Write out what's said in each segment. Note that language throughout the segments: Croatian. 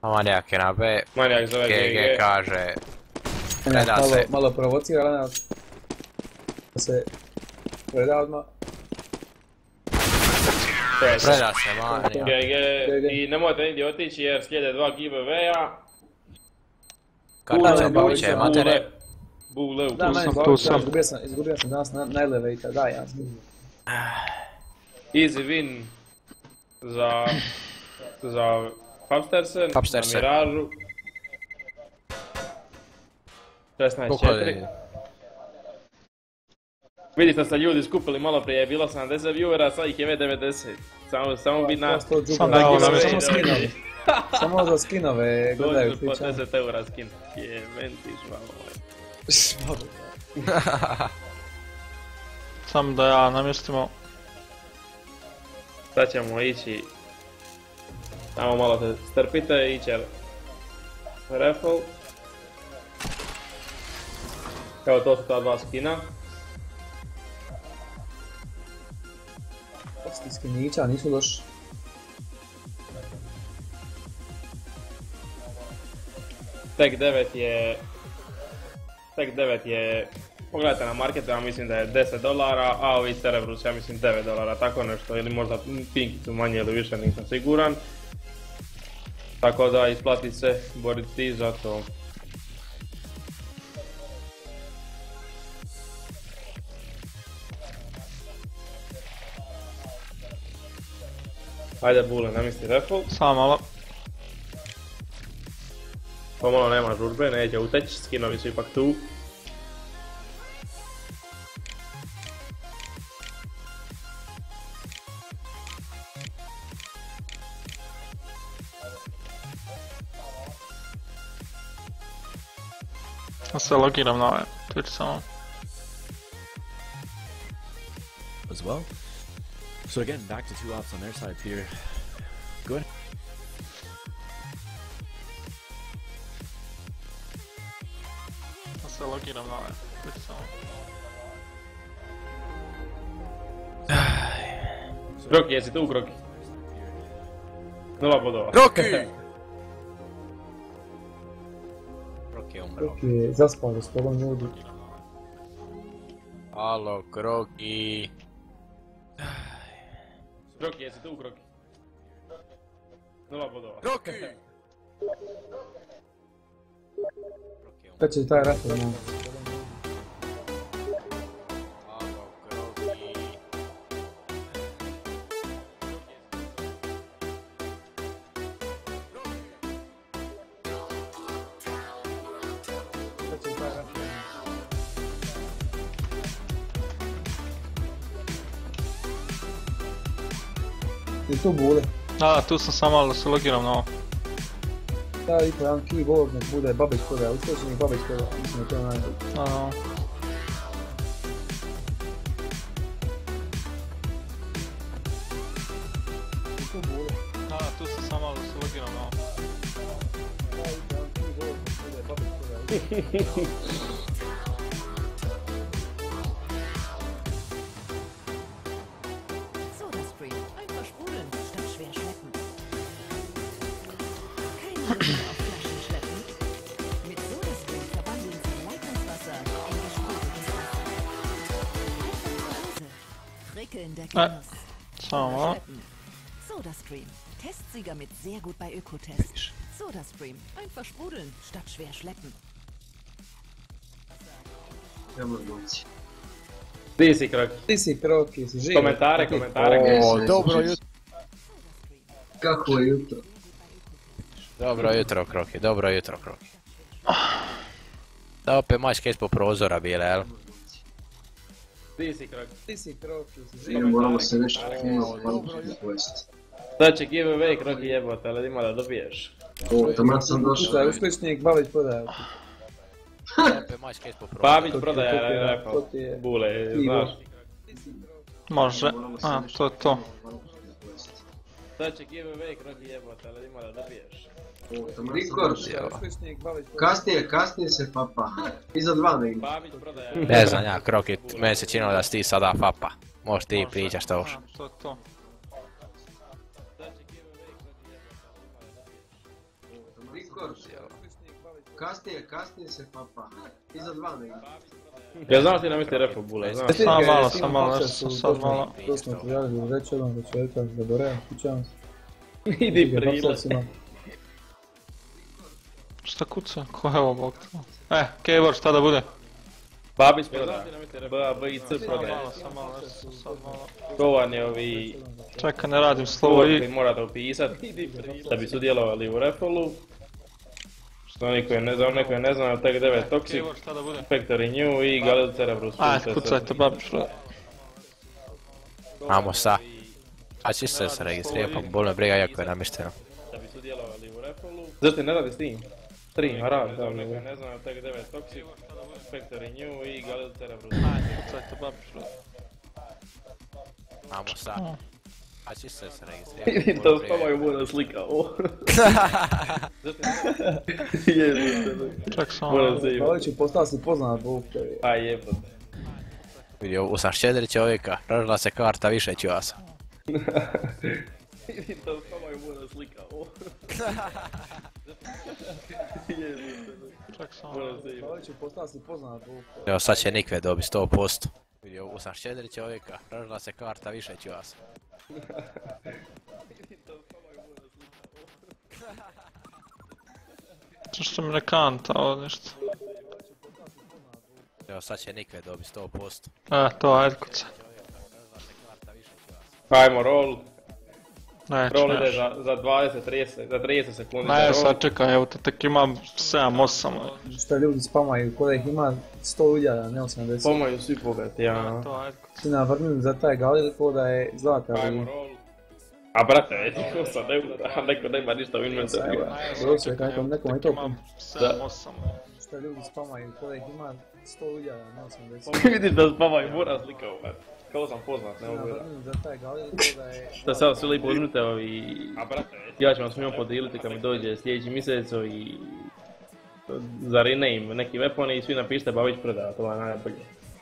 A manijak je na B. Manijak zove GG kaže... Preda Malo, se. malo provocira Lenart. Da se preda odmah. Preda se manijak. GG. I nemojte nigdje otići jer slijede 2 giveaway-a. Kartica Babiće matere. Bule u Da, meni izgubio sam danas na elevata, daj ja znam. Easy win za Hapstersen, na Miražu. 16-4. Vidite ste ljudi skupili malo prije, je bilo 70 viewera, sad ih je 90. Samo bi na... Samo za skinove gledaju Twitcha. Dođu po 10 eura skin. Jeventi švalo. Samo da ja namjestimo. Sad ćemo ići... Samo malo se strpite, iće raffle. Evo to su ta 2 skina. Posti skinića, nisu došli. Tek 9 je... Pogledajte na marketu, ja mislim da je $10, a ovi Cerebrus ja mislim $9, tako nešto, ili možda pinkicu manje ili više, nisam siguran. Tako da isplati se boriti za to. Ajde Bule, namisli raffle. Samo malo. Pomalo nema žurbe, neće uteći, skinovi su ipak tu. Ja se logiram na ovaj Twitch samo. As well. So again, back to 2 ops on their side here. Go ahead. Ja se logiram na ovaj Twitch samo. Kroki, jesi tu Kroki? 0 bodova. Kroki! Kroki je umro. Kroki zaspao gospodin ljudi. Alo, Kroki. Kroki, jesi tu Kroki? 0 bodova. Kroki! Kad će taj raffle imati? Alo, Kroki. Kad će taj raffle imati? I tu Bule. Da, tu sam samo malo da se logiram na ovo. Da, i po jedan keyboard nek bude Babić prodaja, uspješnik Babić prodaja, mislim da to je najbolje. Da. I tu Bule. Da, tu sam samo malo da se logiram na ovo. Da, i po jedan keyboard nek bude Babić prodaja. SodaStream. Einfach sprudeln, statt schwer schleppen. Keine Lust auf Flaschen schleppen. Mit SodaStream verwandeln Sie Leitungswasser in gesprudeltes Wasser. Einfach zu Hause. Frickeln der Genuss. Samo malo. Schleppen. SodaStream. Testsieger mit sehr gut bei Ökotest. SodaStream. Einfach sprudeln, statt schwer schleppen. Ti si Kroki. Ti si Kroki, si živ. Komentare. O, dobro jutro. Kako je jutro? Dobro jutro, Kroki, dobro jutro, Kroki. Da opet mačke ispod prozora bile, jel? Ti si Kroki. Ti si Kroki, si živ. Moramo se nešto pojesti. Sad će giveaway Kroki jebote, ali ima da dobiješ. Taman sam došao. To je uspješnik Babić prodaja. Opet mačke ispod prozora. Babić prodaja raffle. Bule, znaš. Može. A, to je to. Sad će giveaway Kroki jebote, ali ima da dobiješ. Rikor, kasnije se papa. Iza 2 negdje. Babić prodaja. Ne znam ja, Kroki, meni se činilo da si ti sada fapa. Možeš ti pričat što hoš. To je to. Rikord. Kasnije se papa. Iza 2 negdje. Ja znam ti nam isti repo bule, znaš. Samo malo, nešto sam sad malo. To smo ti radili reći odmah do čovjeka, da borevam, kućavam se. Idi prile. Šta kuca? Ko je ovo bog? Kejvor, šta da bude? Babić prodaje. B i C prodaje. Samo malo, nešto sam sad malo. To vam je ovi... Čekaj, ne radim slovo koji i... morate upisat da bi sudjelovali u refolu. Što oni koji ne znaju, Tech 9 Toxic, Kejvor, šta da bude? Factory New i Galil Cerebrus. Kucajte, babić prodaje. Amo sa. A će se registrira, pa bolno briga jako je namješteno. Da bi sudjelovali u refolu. Zašto ne radi s tim? 3, a radi, da oni koji ne znaju, Tech 9 Toxic, Factory New i Galil Cerebrus. Kucajte, babić prodaje. Amo sa. A će se registrira. Vidi to spavaju moja slika, o. Ček samo Moram malo. se Pa ovdje ću postao si poznat Bog. Aj jebate. Vidio, usam 4 čovjeka, rožila se karta više čuvasa. Vidi to spavaju moja slika, o. Ček samo malo. Moram se Pa ovdje ću postao si poznat Bog. Evo sad će Nikve dobi 100%. Vidio, usam 4 čovjeka, rožila se karta više čuvasa. Što mi ne kanta ovo nešto. Evo sad će Nikve dobi 100%. To ajde kuca. Ajmo roll. Neću, Roll ide neću. za 30 sekundi za Ne, roll. sad čekaj, evo te tek imam 7-8. Šta ljudi spamaju, ko da ih ima 100.000, ne 80. Pomaju svi bogati, ja. To ajde kuca. Ti navrnili za taj Galil ko da je zlata. Ajmo roll. A brate, već 8 eura, neko nema ništa u inventoriju. Dobro se, kako nekom je to Imam 7-8. šta ljudi spamaju, ko da ih ima 100.000, ne 80. Vidiš da spavaju mora slika ovaj. Kao sam poznat, ne mogu da. Navrnili za taj Galil ko da je... Da sad svi lijepo uzmite ovi... A brate, ja ću vam s njom podijeliti kad mi dođe sljedeći mjesec i... Za rename neki weapon i svi napišite Babić predaja, to je najbolje.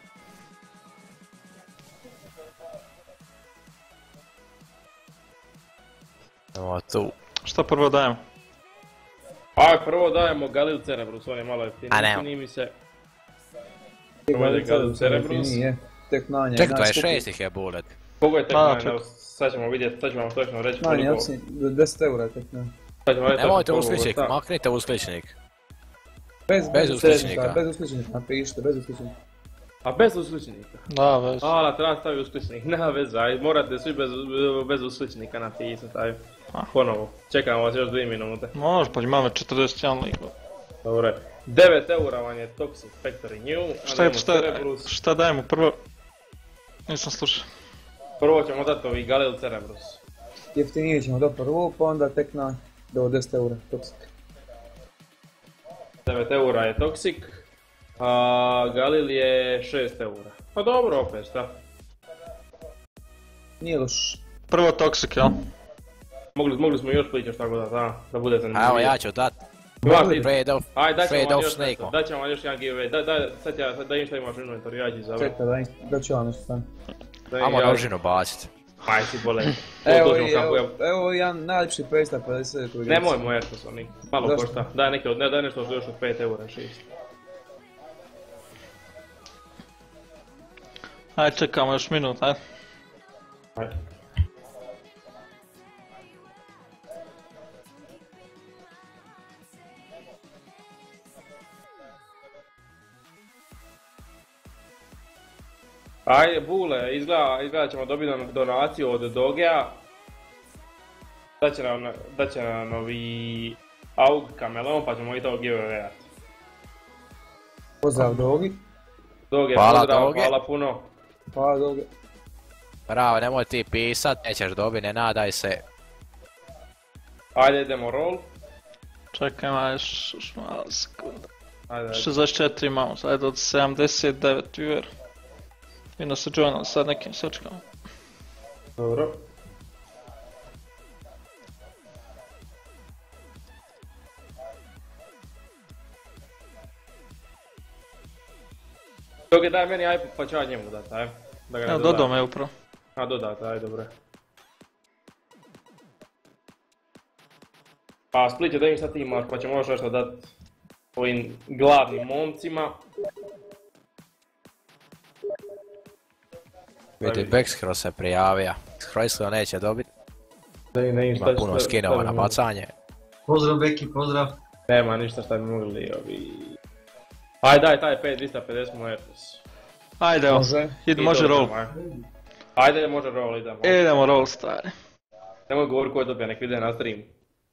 Evo tu. Šta prvo dajem? A prvo dajemo Galil Cerebrus, on je malo jeftiniji, A, nema. čini mi se. Provede Galil Cerebrus. Nije, tek nanje. Ček, 26 ih je bullet. Koliko je tek A, nanje, ček. evo, sad ćemo vidjeti, sad ću vam točno reći Nanje, koliko. 10 eura tek nanje. Sad ćemo reći Nemojte točno koliko uskličnik, košta. maknite uskličnik. Bez uskličnika. Bez uskličnika, napišite, bez uskličnika. A bez uskličnika? Da, već. A, treba staviti uskličnik, nema veze, aj morate svi bez uskličnika napisati, aj. Ponovo, čekamo vas još 2 minute. Može, pa imam već 41 lik. Dobre, 9 eura vam je Toxic Factory New, Šta dajemo prvo? Nisam slušao. Prvo ćemo dati ovi Galil Cerebrus. Jeftinije ćemo do prvo, pa onda tek na do 10 eura Toxic. 9 eura je Toxic, a Galil je 6 eura. Pa dobro opet, šta? Nije loš. Prvo Toxic, jel? Mogli smo još pričati tako da bude zanimljivo. A evo ja ću dat. Mogli? Trade off, Aj, daćemo trade vam off još snake. nešto, daćemo vam još jedan giveaway, sad da im šta imaš u inventoru, ja ću izabrati. Čekaj, da ću vam nešto staviti. Amo nožinu bacit. Aj si bole. Evo jedan najljepši 550 koji... Nemoj moje što su oni, malo Zašto? košta. Daj nešto još od 5 eura, 6. Ajde, čekamo još minut, ajde. Ajde. Ajde, Bule, izgleda ćemo dobiti donaciju od Dogea. Daće nam novi AUG kamelon, pa ćemo i to giveawayat. Pozdrav Dogi. Doge, Hvala, pozdrav, Doge. hvala puno. Hvala Dogi. Bravo, nemoj ti pisat, nećeš dobiti, ne nadaj se. Ajde, idemo roll. Čekaj, ima još malo sekunda. Ajde. 64 imamo, ajde od 79 viewer. Vino se joinali sad nekim sočkama. Dobro. Doge, daj meni iPod pa ću ja njemu dati, aj. Da ga ne Evo, dodam. dodao me upravo. A dodate, aj dobro. A Split će da im šta ti imaš, pa ćemo još nešto dat ovim gladnim momcima. Vidi, Bexcro se prijavio. Hrojsko neće dobit. Ne, Ima puno skinova na bacanje. Pozdrav Beki, pozdrav. Nema ništa šta bi mogli ovi... Ajde daj, taj 5250 Muertos. Ajde, evo, može roll. Ajde, može roll, idemo. Idemo roll, stari. Nemoj govori ko je dobija, nek vide na streamu.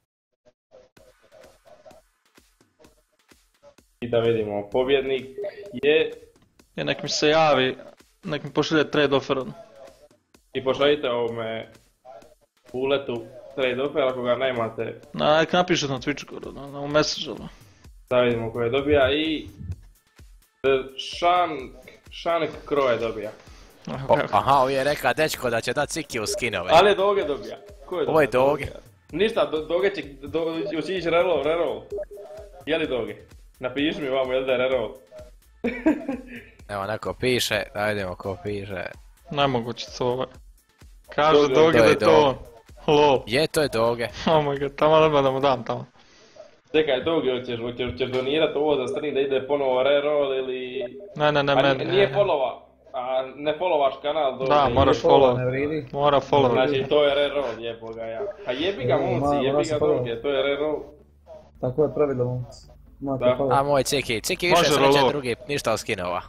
I da vidimo, pobjednik je... I nek mi se javi, nek mi pošalje trade offer. I pošaljite ovome Buletu trade offer ako ga nemate. Nek napišete na Twitchu, u message. Da vidimo ko je dobija i... Šank Kroje dobija. Aha, ovo je reka dečko da će dat Ciki u skinove. Ali Doge dobija. Ko je dobija? Ovo je Doge. Ništa, Doge će ići reroll. Je li Doge? Napiši mi vamo, je li da je reroll? Evo neko piše, da vidimo ko piše. Nemoguće to ovaj. Kaže Doge da je to on. Lol. Je, to je Doge. Oh my god, tamo nema da mu dam tamo. Čekaj, Doge, hoćeš donirat ovo za stream da ide ponovo reroll ili... Ne, meni. Nije follova, a ne followaš kanal Doge. Da, moraš follow. Mora follow. Znači to je reroll, jebo ga ja. A jebi ga momci, jebi ga Doge, to je reroll. Tako je pravilo momci. A moj Ciki više sreće, drugi ništa od skinova.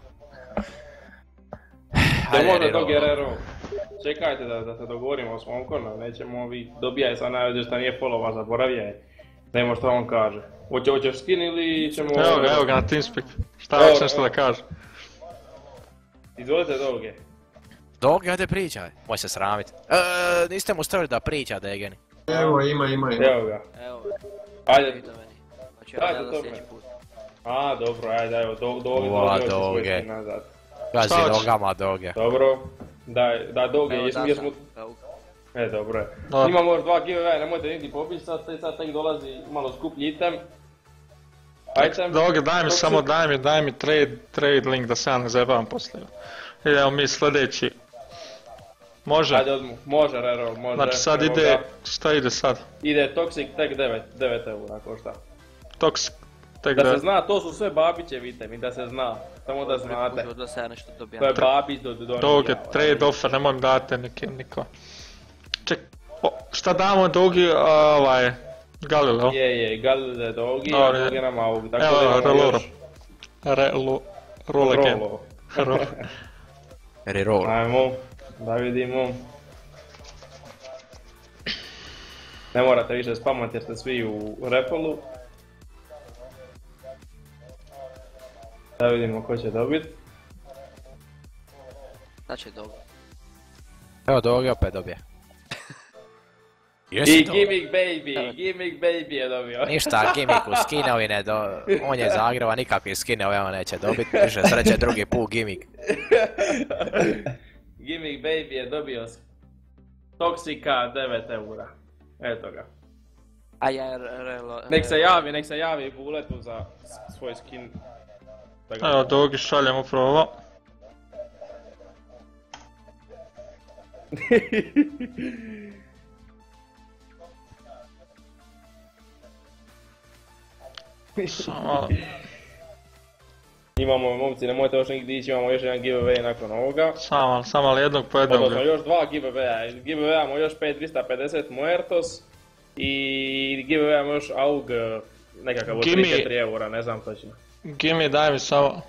Da može Doge reroll. Čekajte da se dogovorimo s momkom, nećemo ovi dobijaj sad najveće šta nije followa, zaboravljaj. Nemo što on kaže. Hoćeš skin ili ćemo... Evo ga na TeamSpeak. Šta još nešto da kaže? Izvolite Doge. Doge, ajde pričaj. Moj se sramit. Niste mu stavili da priča, Degeni. Evo, ima. Evo ga. Evo, Ajde. vidio meni. Hoću Dajte ja da to sljedeći me. put. A, dobro, ajde, evo, Doge Ua, će svoj Doge. skin nazad. Gazi Šta hoćeš? nogama, Doge. Dobro. Da, Doge, Evo, jesmo... da sam. Dobro je. Dobro. Imamo još 2 giveaway, nemojte nigdje pobiti, sad tek dolazi malo skuplji item. Item. Doge, daj mi trade link da se ja ne zajebavam poslije. Idemo mi sljedeći. Može? Ajde odmah, može reroll, može. Znači sad Evo ide, ga. šta ide sad? Ide Toxic tek 9 eura košta. Toxic, tek Da da. se zna, to su sve Babićevi itemi, da se zna. Samo da znate. Da se ja nešto dobijam. To je Babić do Doge, trade offer, nemoj mi dati niko. Ček, šta damo Dogi, Galileo? Je, Galileo Dogi, a Dobro, Dogi nam Aug. Evo, roll again. Reroll. Ajmo, da vidimo. Ne morate više spamati jer ste svi u repolu. Da vidimo ko će dobit. Znači dobro. Evo Doge opet dobije. I Jesi to? Gimmick Baby je dobio. Ništa, gimmick u skinovi ne do... On je Zagreba, nikakvi skinove on neće dobit. Više sreće drugi put gimmick. Gimmick Baby je dobio Toxica 9 eura. Eto ga. A ja relo... Nek se javi Buletu za svoj skin. Evo Dogi, šaljem upravo ovo. Samo malo. Imamo, momci, nemojte još nigdje ići, imamo još jedan giveaway nakon ovoga. Samo malo jednog po jednog. Odnosno još 2 giveawaya. Giveawayamo još 5250 Muertos i giveawayamo još AUG nekakav od 3-4 eura, ne znam točno. Gimme, daj mi samo.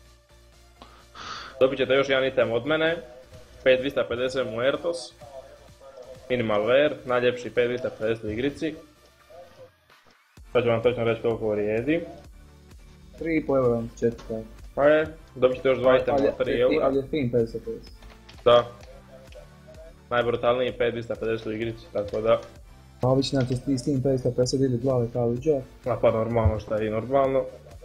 Dobit ćete još jedan item od mene, 5250 Muertos, minimal wear, najljepši 5250 u igrici. Sad ću vam točno reći koliko vrijedi. 3,5 eura vam četka. Pa je, dobit ćete još 2 itema od 3 eura. Ali je fin 50. Da. Najbrutalniji 5250 u igrici, tako da. A obično će ti s tim 550 ili glave kao i džak. A pa normalno šta je i normalno.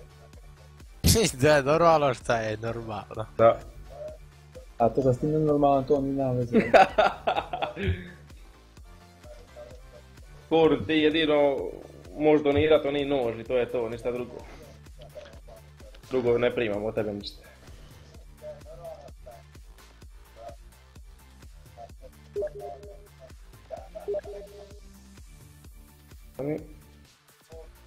Da je normalno šta je normalno. Da. A to da s tim nenormalan to ni nema veze. Kur, ti jedino možeš donirat oni nož i to je to, ništa drugo. Drugo ne primam od tebe ništa.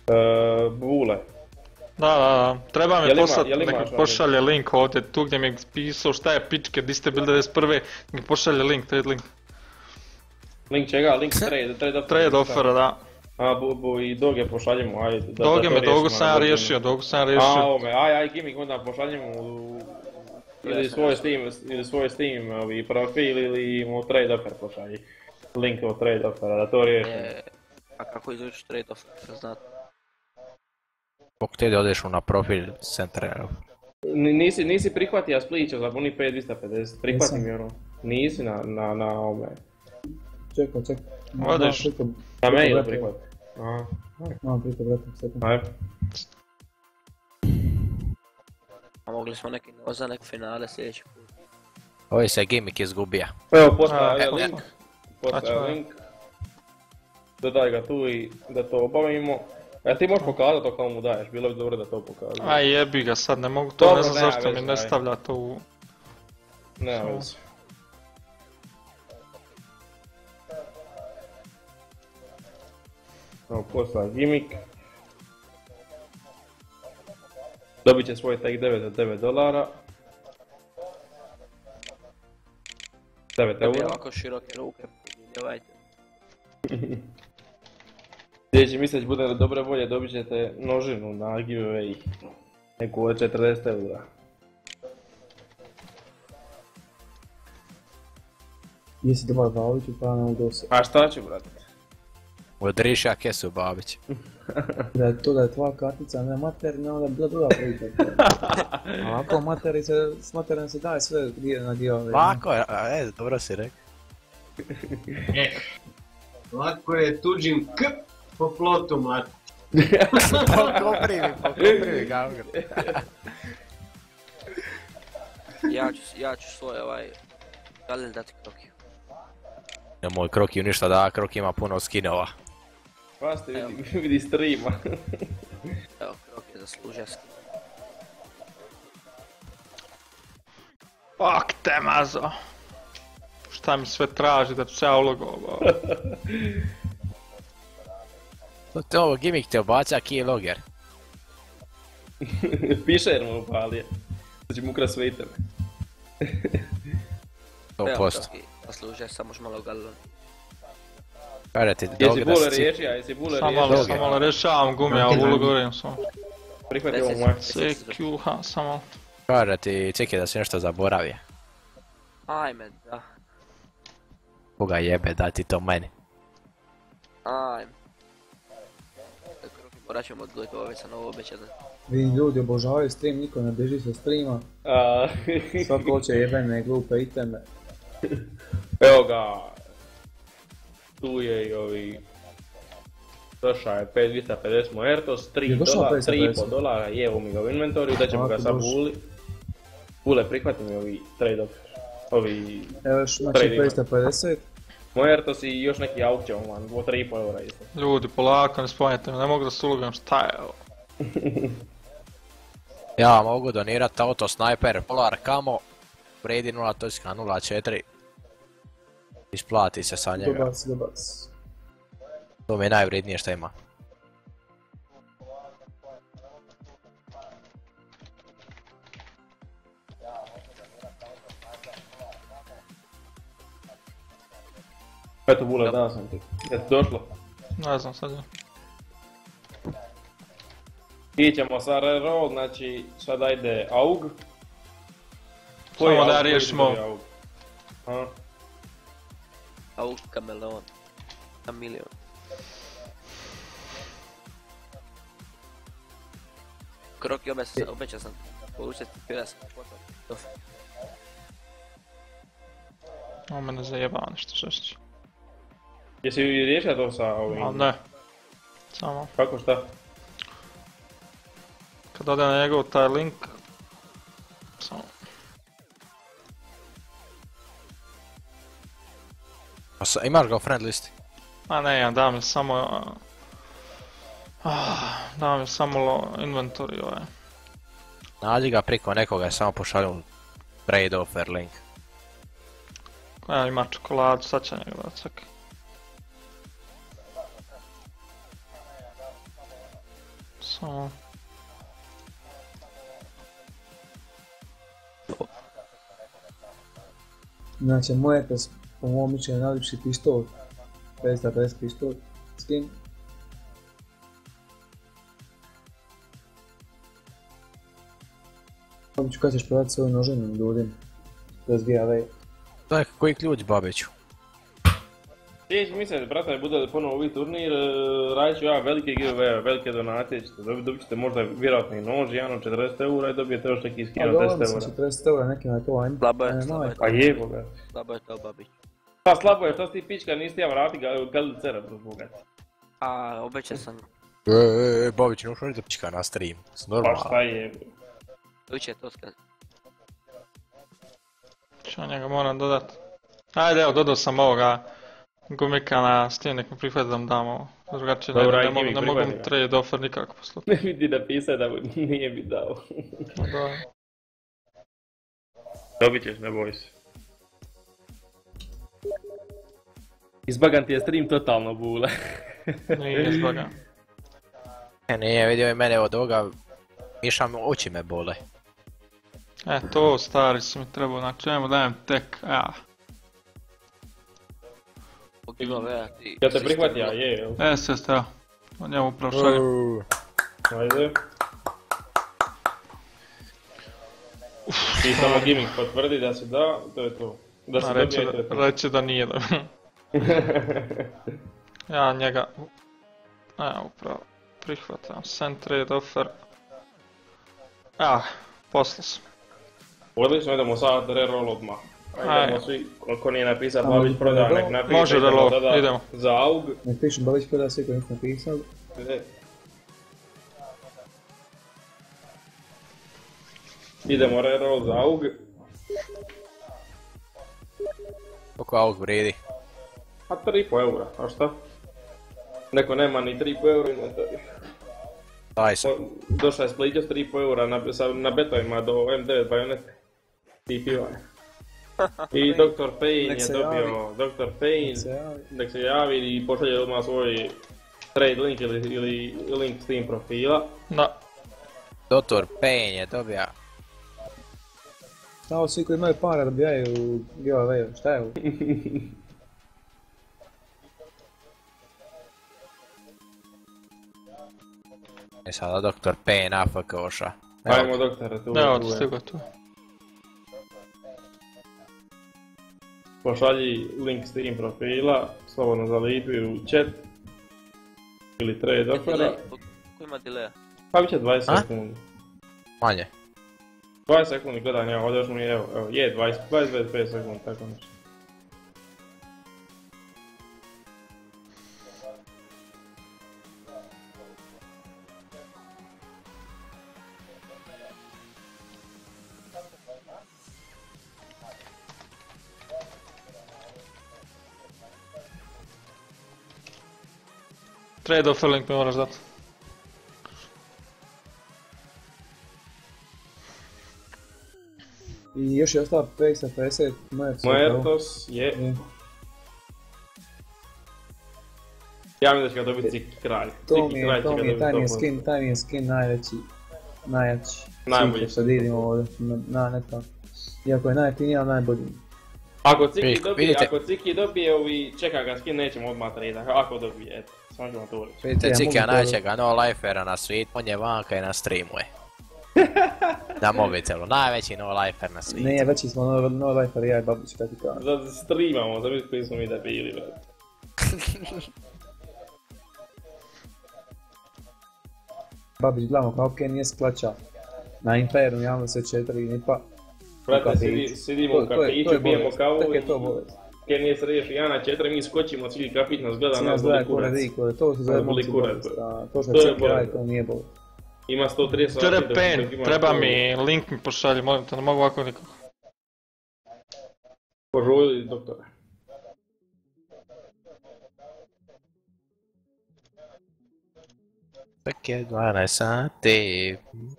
Bule. Da. Treba mi poslati, jel nek imaš mi pošalje link ovdje, tu gdje mi je pisao šta je pičke, di ste bili 91. Nek mi pošalje link, trade link. Link čega? Link Trade offera, da. A, i Doge pošaljemo, ajde. Dogu sam ja riješio. A, ovome, aj, Gimik, onda pošaljemo ili svoj Steam profil ili mu trade offer pošalji. Link u trade offera, da to riješimo. A kako izvući trade offer, znate? Kako te da odeš na profil centra? Nisi prihvatio spliča za puni 5250, prihvati mi ono. Nisi na ovome. Čekaj. Odeš. Na mail prihvati. Malo priko brata, sekund. Ajde. A mogli smo za nek finale sljedeći put. Ovo se Gimik izgubija. Evo, postavlja link. Dodaj ga tu i da to obavimo. A ti možeš pokazati to kao mu daješ, bilo bi dobro da to pokazati. Aj jebi ga, sad ne mogu to, ne znam zašto mi ne stavlja to u... Nema veze. Evo, posla Gimik. Dobit će svoj tag 9 od $9. 9 Da bi eura. ovako široke ruke, podjeljavajte. Sljedeći mjesec bude li dobre volje, dobit ćete množinu na giveaway. Neku od 40 eura. Jesi dobar Babiću pa ne udose. A šta ću, brate? Odriša kesu Babić. Da je to da je tvoja kartica, ne materna, onda je bila druga priča. A ako s materijom se daje sve na dio. Lako je, dobro si rekao. Lako je tuđim k po plotu mlati. Pokoprivi gavgar. Ja ću svoj Galil dati Krokiju. Nemoj Krokiju ništa da, Kroki ima puno skinova. Pasti, vidi streama. Evo, Krokija zaslužio skin. Fuck te mazo. Šta mi sve traži da ću se ja ulogovao? To Gimik te obaca keylogger. Piše jer mu upalije. Da će mu ukras sve iteme. 100%. Zaslužio, samo još malo Galilon. Kada ti Jesi Doge da bule si... riješio, jesi bule Samo riješio. malo rješavam gumi, ja ulogovorim samo. Prihvati ovo moje. CQ, samo. Kada ti Ciki da si nešto zaboravio. Ajme, da. Koga jebe, da ti to meni. Ajme. Kroki, morat ćemo odgledati ovo već sam ovo obećati. Vi ljudi obožavaju stream, niko ne beži sa streama. Svako hoće jebene glupe iteme. Evo ga. Tu je i ovi... Došao je 5250 Muertos, $3.5 je evo mi ga u inventoriju, da ćemo ga sad Buli. Bule, prihvati mi ovi trade off. Ovi... Evo još znači 550. Muertos i još neki aukcion van, 3,5 eura isto. Ljudi, polako, ne spominjate me, ne mogu da se ulogam, šta je ovo? Ja mogu donirati auto Sniper Polar Camo, vredi 0.04. Isplati se sa njega. Dobac. To mi je najvrednije što ima. Eto Bule, danas sam ti. Je ti došlo? Ne znam sad je. Ićemo sa reroll, znači sada ide AUG. Samo da riješimo. AUG Kameleon. Kameleon. Kroki obećao sam poučiti 50 potom. Ovo mene zajebava nešto žešće. Jesi riješio to sa ovim? A ne. Samo. Kako šta? Kad ode na njegov taj link... Samo. Imaš ga u friend listi? A ne, ja dam je samo... Dam je samo inventory ovaj. Nađi ga priko nekoga, samo pošalju trade offer link. Ja ima čokoladu, sad će njega da čekaj. Znači, Muertos, po mojom mišljenju, najljepši pištol. 550 pištol, skin. Babiću, kad ćeš prodati svoju nožinu ljudima? Bez GAV. To je koji ključ, Babiću? Sljedeći mjesec, brate, bude li ponovo ovi turnir, radit ću ja velike giveaway, velike donacije, ćete dobit ćete možda vjerojatno i nož, jedan od 40 eura i dobijete još neki skin od 10 eura. Mislim, 40 eura, neki na to, ajme. Slabo je, Pa jebo ga. slabo je to, Babić. Pa slabo je, što si ti pička, nisi ja vrati Galil Cerebro, bogat. A, obećao sam. Babiću, ne ušao da pička na stream. Pa šta jebo. Uće to skazati. Što njega moram dodat? Ajde, evo, dodao sam ovoga gumika na Steam, nek mi prihvati da mu dam ovo. Drugačije ne mogu mu trade offer nikako poslati. Ne vidi napisao da nije mi dao. Da. Dobit ćeš, ne boj se. Izbagan ti je stream totalno bule. Nije izbagan. Nije, vidio je mene od ovoga, mišam, oči me bole. To stari si mi trebao, znači ajmo dajem tek, Giveaway ti... Ja te prihvatija, je. SST, evo. O njemu upravo šaljem. Ajde. I samo Gimik potvrdi da se da, to je to. Da se dobije, to je to. Reći da nije da. Ja njega... Evo upravo prihvatam, send trade offer. Poslao sam. Odlično, idemo sad reroll odmah. Idemo svi, koliko nije napisao Babić proda, nek napiše. Može reroll, idemo. Za AUG. Nek pišem Babić proda sve koji nisu napisali. Idemo reroll za AUG. Koliko AUG vrijedi? A 3,5 eura, a šta? Neko nema ni 3,5 eura inventarija. Daj se. Došao je spliđa s 3,5 eura na betovima do M9 bajonete. TP-va. I Dr. Payne je dobio, Dr. Payne, nek se javi i pošalje odmah svoj trade link ili link Steam profila. Da. Dr. Payne je dobio. Samo svi koji imaju para dobijaju giveaway, šta je ovo? I sada Dr. Payne AFK-oša. Ajmo doktore, tu. Evo ti stigo tu. Pošalji link Steam profila, slobodno za Litvi u chat. Ili trade ofera. Ko ima delay? Pa bit će 20 sekundi. Manje. 20 sekundi gledanja, ovdje još mi je, evo, je 20-25 sekundi, tako nešto. Trade offer link mi moraš dati. I još je ostala 550 Muertos je... Ja mislim da će ga dobiti Ciki kralj. To mi je taj skin najveći. Najbolji. Sad idemo ovdje na neta. Iako je najjeftiniji, ali najbolji. Ako Ciki dobije ovi, čeka ga skin, nećemo odmah trade, ako dobije, eto, samo ćemo to reći. Vidite Cikija najvećega no-lifera na svijetu, on je vanka i na streamuje. Na mobitelu, najveći no-lifer na svijetu. Ne, veći smo no-lifer, ja i Babić, kada ti kažem. Zato streamamo, za koji smo mi da bili, brate. Babić gledamo kao Ken je sklača. Na Infernu javno se 4 nipa. Brate, sidimo u kafiću, pijemo kavu i Ken je se riješi 1 na 4, mi skočimo, cijeli kafić nas gleda, nas boli kurac. To se zove momci bolest, to što čekaj radi, to nije bolest. Ima 130 sati. Pen, treba mi, link mi pošalji, molim te, ne mogu ovako nikako. Požuli, doktore. Tak je 12 sati.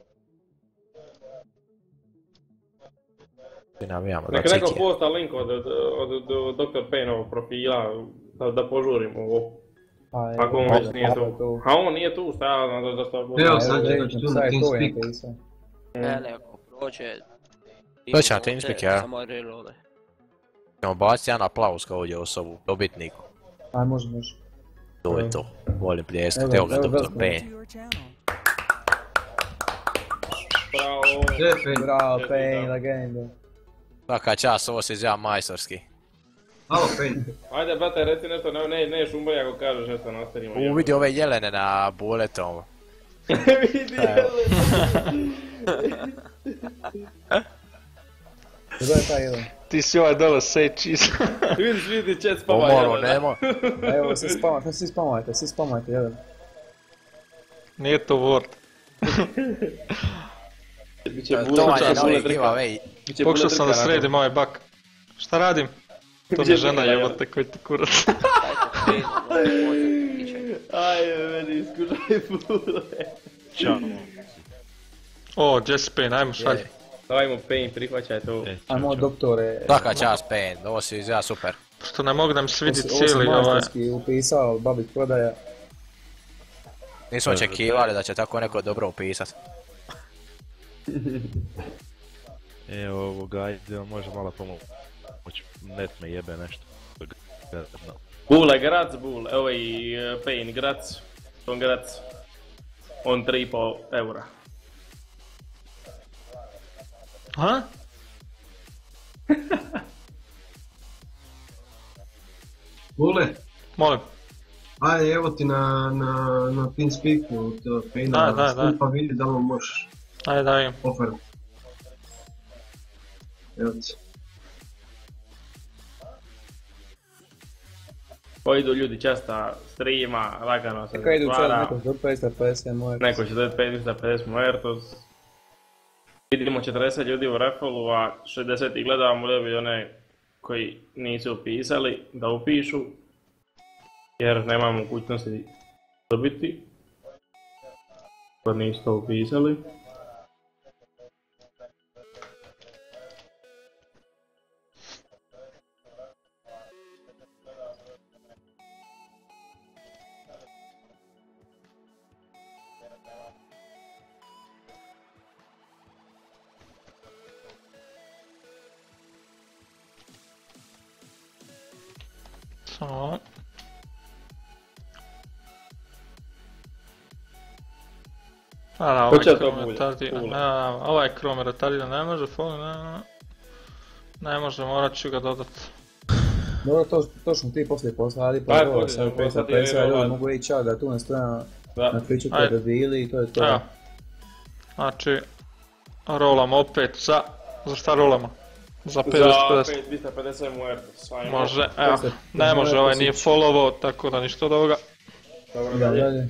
Neka neko posta link od Dr. Payne-ovog profila, da požurimo ovo. Ako on već nije tu. A on nije tu, šta ja znam da to bude. Evo sad će doći tu na TeamSpeak. Ne, ako prođe... Doći na TeamSpeak, ja. Samo reloade. Ćemo baciti jedan aplauz kao ovdje osobu, dobitniku. Aj, može. To je to. Volim pljeskat, evo ga Dr. Pain. Bravo, Pain, legenda. Svaka čast, ovo se izjava majstorski. Halo, Pain. Ajde, brate, reci nešto, ne šumbaj ako kažeš nešto nastavimo. Vidi ove jelene na buletom. Vidi jelene. Gdje je taj jedan? Ti si ovaj dole say cheese. Vidi chat spava jelena. Nemo. Evo, svi spamajte, jedan. Nije to Word. To vam je novi giveaway. Pokušao sam da sredim ovaj bak. Šta radim? To mi žena jebote koji ti kurac. Ajde, meni iskušaj pule. Ćao. O, Jesse Pain, ajmo šalj. Dajmo Pain, prihvaćaj to. Ajmo, doktore. Svaka čast Pain, ovo si izjava super. Što ne mogu da mi se vidi Ovo cijeli si ovaj... majstorski upisao, Babik prodaja. Nismo očekivali da će tako neko dobro upisat. Evo ovoga, ajde, može malo pomoći. Net me jebe nešto. Bule, Grac, Bule, evo i Pain, Grac. On Grac. On 3,5 eura. Ha? Bule, Molim. ajde evo ti na TeamSpeaku Paina, Da. pa vidi da li možeš Ajde da vidim. offer. Evo ti. Koji idu ljudi česta streama, lagano se Kako idu čas, zatvara. neko do 550 moje. Neko će dobiti 550 muertos. Vidimo 40 ljudi u rafflu, a 60 ih gledamo, volio bi one koji nisu upisali da upišu. Jer nema mogućnosti dobiti. Kad nisu to upisali. Samo. Ko će to bulje? Ovaj Chrome retardiran ne može, ne može, morat ću ga dodat. Dobro, točno ti poslije poslali, pa Daj, ovo sad poslije 550, ti ljudi mogu ići čak da tu ne stoja na Twitchu Ajde. koji bili i to je to. Evo. Znači, rolamo opet za šta rolamo? Za 550. 250 muertos. Može, evo, ne može, ovaj nije followo, tako da ništa od ovoga. Dobro, Da, dalje. dalje.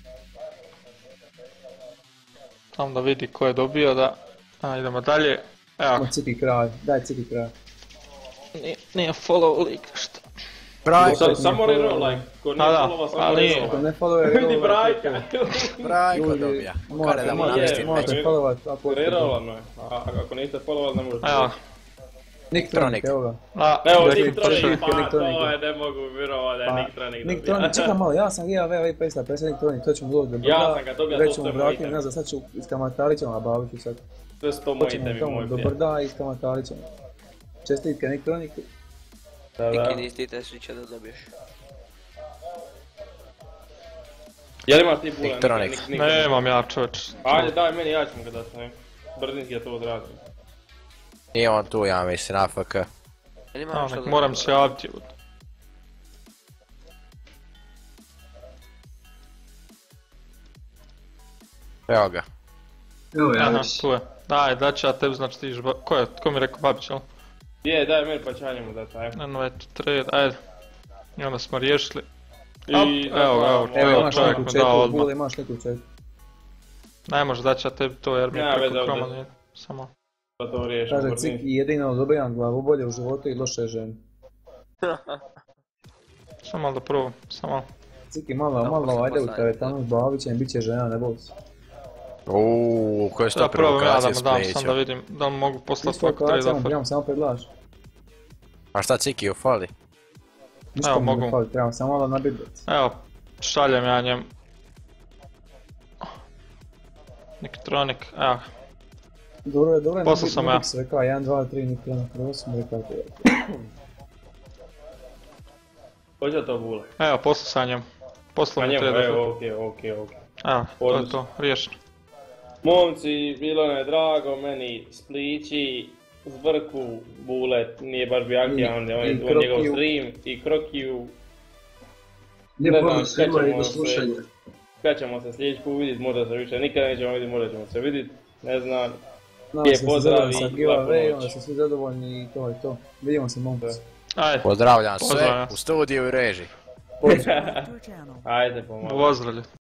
Tam da vidi ko je dobio da... idemo dalje. Evo, Ciki kraj, daj Ciki kraj. nije follow lik, šta? Samo reroll, ko nije followa, samo ali nije. Ako reroll. ne follower, Vidi Brajka! Brajko dobija. Kada da mu namjestim Morate već. followat, a poslije. Rerollano je, a ako niste followali ne možete. Evo, Niktronik, evo ga. Evo Nick Niktronik, pa Niktronik. to je, ne mogu vjerovati da je Niktronik dobija. Niktronik, čekaj malo, ja sam GAV 550 Niktronik, to ćemo doći do Ja sam ga dobio, to već ste ćemo moji vratiti, teme. ne znam, sad ću iz Kamatarića nabavit ću sad. To je 100 moji Hoćemo temi, tamo moj do prijatelj. Brda i iz Kamatarića. Čestitke Niktroniku. Neki nistite svi će da dobiješ. Jel imaš ti Bule? Niktronik. nemam ja čovječ. Ajde daj meni, ja ću mu ga dati, ne. Brzinski je to odradio. Nije on tu, ja mislim, AFK. Jel ima nešto da Moram se javiti. Evo ga. Evo ja Aha, već. tu je. Daj, daću ja tebi, znači ti ko mi je rekao Babić, jel? Je, daj meni pa ću ja njemu dati, ajde. Eno već, trade, ajde. I onda smo riješili. I Evo, Evo Evo, imaš čovjek neku mi dao četu, odmah. Bule imaš neku četu. Ne može daći ja tebi to jer mi Ja, je preko već Chroma ovdje. nije. Samo. Pa to riješimo Kaže brzinski. Ciki jedino dobijam glavobolje u životu i loše žene. Samo malo da probam, samo. Ciki malo ajde u teretanu s Babićem, bit će žena, ne boj se. Uuuu, koje su to Da probam ja da provokacije mu s dam, sam da Plećom. vidim da li mogu poslati Isto svako kao trade offer. trebam samo predlaž. A šta Cikiju fali? Ništa Evo, mu mogu. ne fali, trebam samo malo nabiti. Evo, Šaljem ja njem. Nektronik, evo. Dobro je, Poslao sam ja. se rekao 1, 2, 3, nikada na prvo sam rekao to. Hoće to bule? Evo, poslao sam njem. Poslao mi te da... Evo, okej. Evo, to je to, riješeno. Momci, bilo mi je drago, meni Splići, Zvrku, Bule, nije baš bio aktivan, on je njegov stream, i Krokiju. Lijep pozdrav svima i do slušanja. Kad ćemo se sljedeći put vidjeti, možda se više nikada nećemo vidjeti, možda ćemo se vidjeti, ne znam. Lijep pozdrav i laku noć. Onda su svi zadovoljni i to je to. Vidimo se, momci. Pozdravljam sve u studiju i režiji. Ajde, pomalo. Pozdravljam.